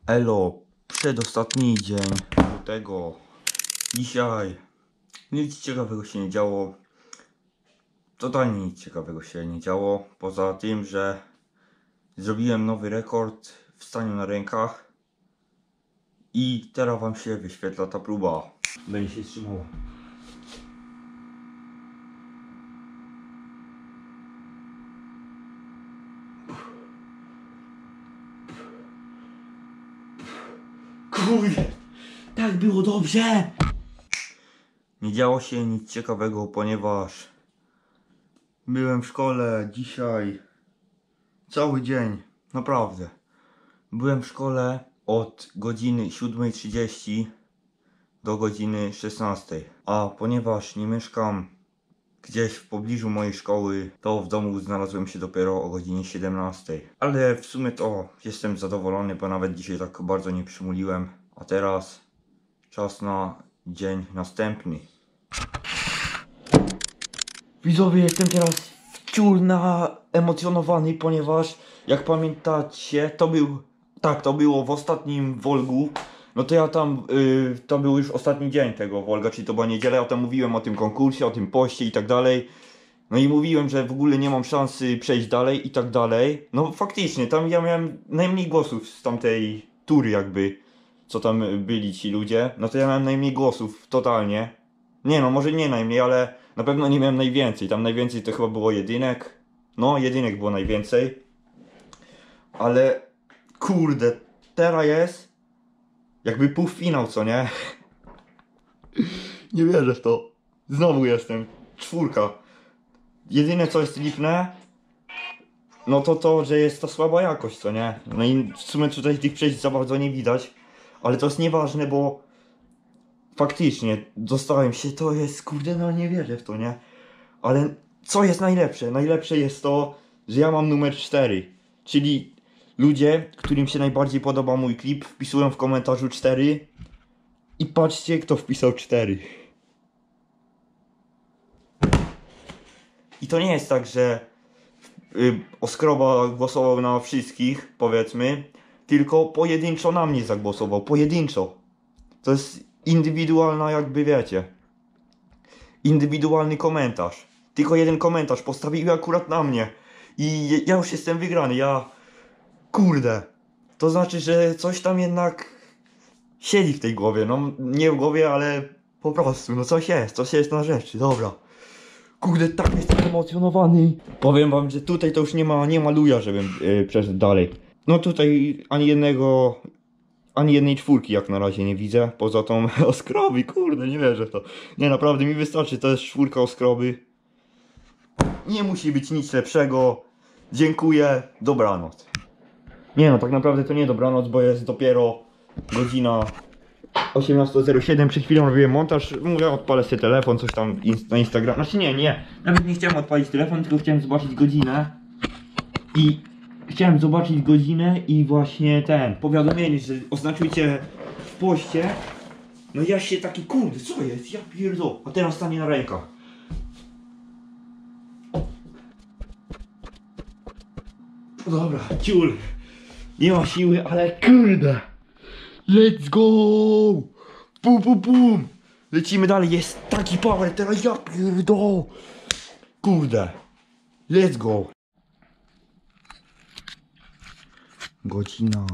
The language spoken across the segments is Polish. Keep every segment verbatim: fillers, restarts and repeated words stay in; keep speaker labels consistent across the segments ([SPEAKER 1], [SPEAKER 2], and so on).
[SPEAKER 1] Elo, przedostatni dzień lutego. Dzisiaj nic ciekawego się nie działo. Totalnie nic ciekawego się nie działo. Poza tym, że zrobiłem nowy rekord w staniu na rękach. I teraz wam się wyświetla ta próba. Będzie się trzymała. Kurde, tak było dobrze. Nie działo się nic ciekawego, ponieważ byłem w szkole dzisiaj cały dzień, naprawdę. Byłem w szkole od godziny siódmej trzydzieści do godziny szesnastej. A ponieważ nie mieszkam gdzieś w pobliżu mojej szkoły, to w domu znalazłem się dopiero o godzinie siedemnastej. Ale w sumie to jestem zadowolony, bo nawet dzisiaj tak bardzo nie przymuliłem. A teraz czas na dzień następny. Widzowie, jestem teraz wciul naemocjonowany, ponieważ jak pamiętacie, to był, tak, to było w ostatnim vlogu. No to ja tam, yy, to był już ostatni dzień tego vloga, czyli to była niedziela. Ja tam mówiłem o tym konkursie, o tym poście i tak dalej. No i mówiłem, że w ogóle nie mam szansy przejść dalej i tak dalej. No faktycznie, tam ja miałem najmniej głosów z tamtej tury jakby, co tam byli ci ludzie. No to ja miałem najmniej głosów, totalnie. Nie no, może nie najmniej, ale na pewno nie miałem najwięcej. Tam najwięcej to chyba było jedynek. No, jedynek było najwięcej. Ale kurde, teraz jest jakby półfinał, co nie? Nie wierzę w to. Znowu jestem. Czwórka. Jedyne co jest lipne, no to to, że jest to słaba jakość, co nie? No i w sumie tutaj tych przejść za bardzo nie widać. Ale to jest nieważne, bo faktycznie dostałem się, to jest, kurde, no nie wierzę w to, nie? Ale co jest najlepsze? Najlepsze jest to, że ja mam numer cztery. Czyli ludzie, którym się najbardziej podoba mój klip, wpisują w komentarzu cztery. I patrzcie, kto wpisał cztery. I to nie jest tak, że y, Oskroba głosował na wszystkich, powiedzmy, tylko pojedynczo na mnie zagłosował. Pojedynczo. To jest indywidualna, jakby wiecie, indywidualny komentarz. Tylko jeden komentarz postawił akurat na mnie. I ja już jestem wygrany. Ja... Kurde. To znaczy, że coś tam jednak siedzi w tej głowie. No nie w głowie, ale po prostu. No coś jest. Coś jest na rzeczy. Dobra. Kurde, tak jestem emocjonowany. Powiem wam, że tutaj to już nie ma, nie ma luja, żebym yy, przeszedł dalej. No tutaj ani jednego... Ani jednej czwórki jak na razie nie widzę. Poza tą Oskroby. Kurde, nie wierzę w to. Nie, naprawdę mi wystarczy. To jest czwórka Oskroby. Nie musi być nic lepszego. Dziękuję. Dobranoc. Nie no, tak naprawdę to nie dobranoc, bo jest dopiero godzina osiemnasta zero siedem. Przed chwilą robiłem montaż. Mówię, odpalę sobie telefon, coś tam na Instagram. Znaczy nie, nie. Nawet nie chciałem odpalić telefon, tylko chciałem zobaczyć godzinę. I chciałem zobaczyć godzinę i właśnie ten powiadomienie, że oznaczujcie w poście. No ja się taki, kurde, co jest? Ja pierdolę. A teraz stanie na rękach. Dobra, ciul. Nie ma siły, ale kurde. Let's go. Pum, pum, pum. Lecimy dalej, jest taki power, teraz ja pierdolę. Kurde. Let's go. Godzina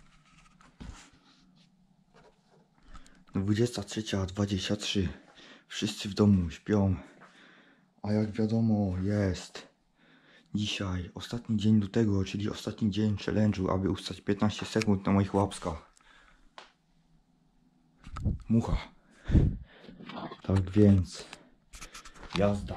[SPEAKER 1] dwudziesta trzecia dwadzieścia trzy. Wszyscy w domu śpią. A jak wiadomo, jest dzisiaj ostatni dzień lutego, czyli ostatni dzień challenge'u, aby ustać piętnaście sekund na moich łapskach. Mucha. Tak więc jazda.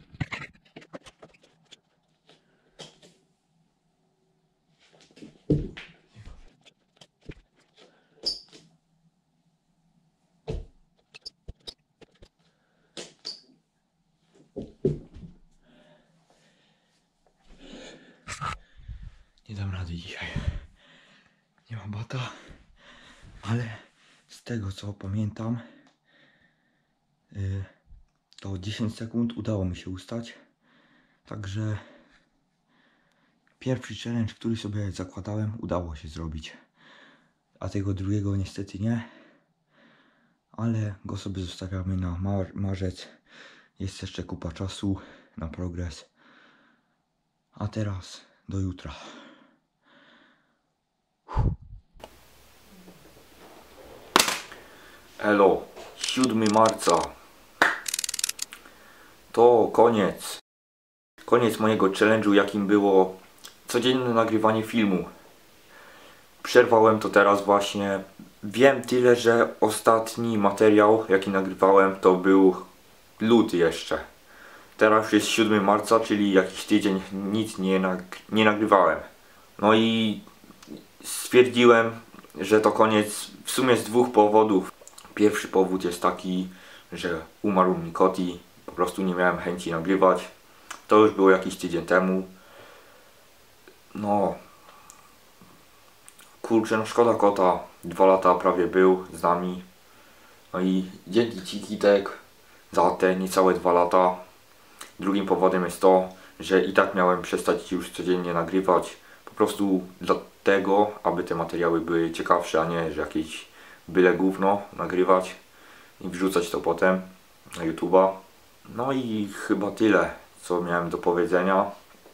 [SPEAKER 1] Nie dam rady dzisiaj. Nie mam bata, ale z tego co pamiętam, yy, to dziesięć sekund udało mi się ustać. Także pierwszy challenge, który sobie zakładałem, udało się zrobić. a tego drugiego niestety nie. Ale go sobie zostawiamy na mar marzec. Jest jeszcze kupa czasu na progres. A teraz do jutra. Elo, siódmego marca. To koniec. Koniec mojego challenge'u, jakim było codzienne nagrywanie filmu. Przerwałem to teraz właśnie. Wiem tyle, że ostatni materiał, jaki nagrywałem, to był luty jeszcze. Teraz już jest siódmego marca, czyli jakiś tydzień nic nie, nag nie nagrywałem. No i stwierdziłem, że to koniec w sumie z dwóch powodów. Pierwszy powód jest taki, że umarł mi kot i po prostu nie miałem chęci nagrywać. To już było jakiś tydzień temu. No... Kurczę, no szkoda kota. Dwa lata prawie był z nami. No i dzięki Ci, Kitek, za te niecałe dwa lata. Drugim powodem jest to, że i tak miałem przestać już codziennie nagrywać. Po prostu dlatego, aby te materiały były ciekawsze, a nie, że jakieś byle gówno nagrywać i wrzucać to potem na YouTube'a. No i chyba tyle, co miałem do powiedzenia.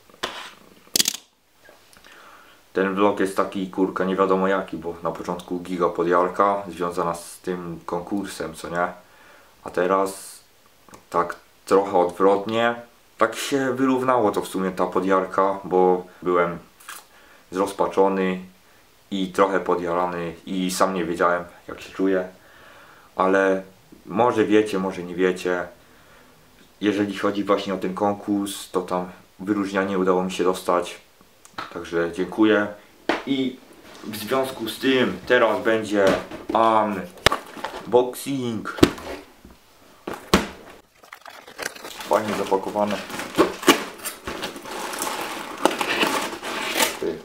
[SPEAKER 1] Ten vlog jest taki, kurka, nie wiadomo jaki, bo na początku giga podjarka związana z tym konkursem, co nie? A teraz tak trochę odwrotnie. Tak się wyrównało to w sumie ta podjarka, bo byłem zrozpaczony i trochę podjarany i sam nie wiedziałem, jak się czuję. Ale może wiecie, może nie wiecie. Jeżeli chodzi właśnie o ten konkurs, to tam wyróżnianie udało mi się dostać. Także dziękuję. I w związku z tym teraz będzie unboxing. Fajnie zapakowane. Ty.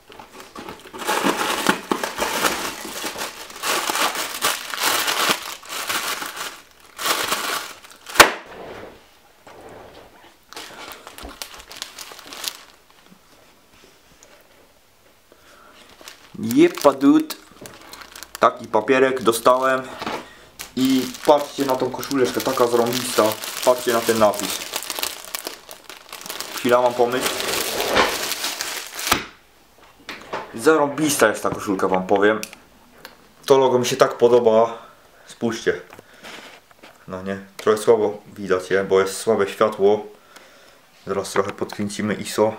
[SPEAKER 1] Jepa dude. Taki papierek dostałem. I patrzcie na tą koszuleczkę, taka zarąbista. Patrzcie na ten napis. Chwila, mam pomysł. Zarąbista jest ta koszulka, wam powiem. To logo mi się tak podoba. Spójrzcie. No nie, trochę słabo widać je, bo jest słabe światło. Zaraz trochę podkręcimy I S O.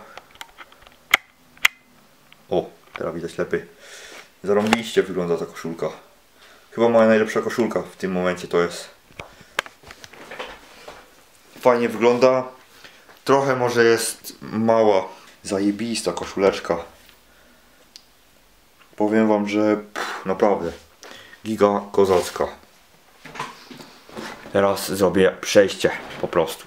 [SPEAKER 1] O, teraz widać lepiej. Zarąbiście wygląda ta koszulka. Chyba moja najlepsza koszulka w tym momencie to jest. Fajnie wygląda. Trochę może jest mała. Zajebista koszuleczka. Powiem wam, że pff, naprawdę giga kozacka. Teraz zrobię przejście po prostu.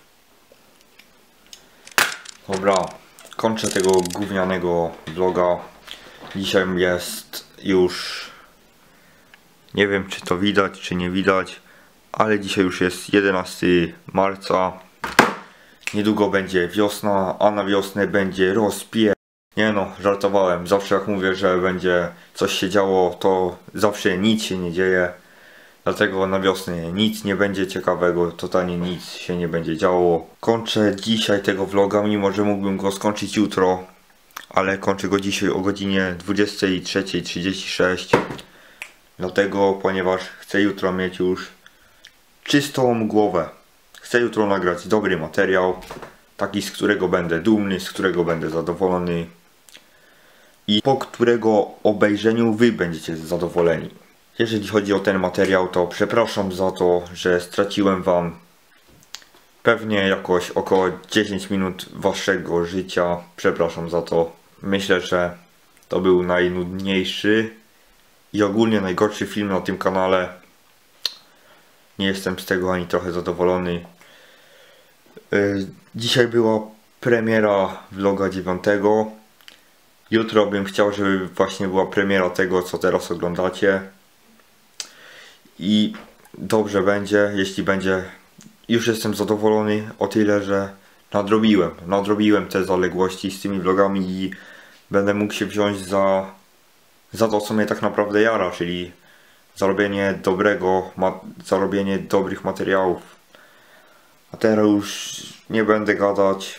[SPEAKER 1] Dobra, kończę tego gównianego vloga. Dzisiaj jest już... Nie wiem, czy to widać, czy nie widać, ale dzisiaj już jest jedenastego marca. Niedługo będzie wiosna, a na wiosnę będzie rozpier... Nie no, żartowałem. Zawsze jak mówię, że będzie coś się działo, to zawsze nic się nie dzieje. Dlatego na wiosnę nic nie będzie ciekawego, totalnie nic się nie będzie działo. Kończę dzisiaj tego vloga, mimo że mógłbym go skończyć jutro. Ale kończę go dzisiaj o godzinie dwudziestej trzeciej trzydzieści sześć. Dlatego, ponieważ chcę jutro mieć już czystą głowę. Chcę jutro nagrać dobry materiał. Taki, z którego będę dumny, z którego będę zadowolony. I po którego obejrzeniu wy będziecie zadowoleni. Jeżeli chodzi o ten materiał, to przepraszam za to, że straciłem wam pewnie jakoś około dziesięć minut waszego życia. Przepraszam za to. Myślę, że to był najnudniejszy i ogólnie najgorszy film na tym kanale. Nie jestem z tego ani trochę zadowolony. Dzisiaj była premiera vloga dziewiątego. Jutro bym chciał, żeby właśnie była premiera tego, co teraz oglądacie. I dobrze będzie, jeśli będzie. Już jestem zadowolony o tyle, że nadrobiłem. Nadrobiłem te zaległości z tymi vlogami i będę mógł się wziąć za za to, co mnie tak naprawdę jara, czyli zarobienie dobrego, ma zarobienie dobrych materiałów. A teraz już nie będę gadać.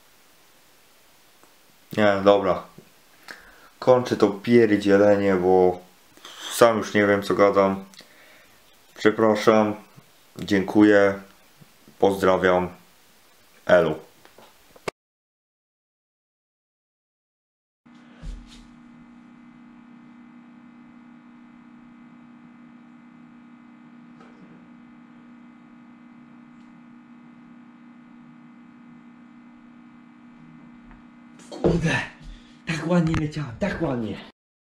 [SPEAKER 1] Nie, dobra. Kończę to pierdzielenie, bo sam już nie wiem, co gadam. Przepraszam. Dziękuję. Pozdrawiam. Elu. Kurde, tak ładnie leciałem, tak ładnie.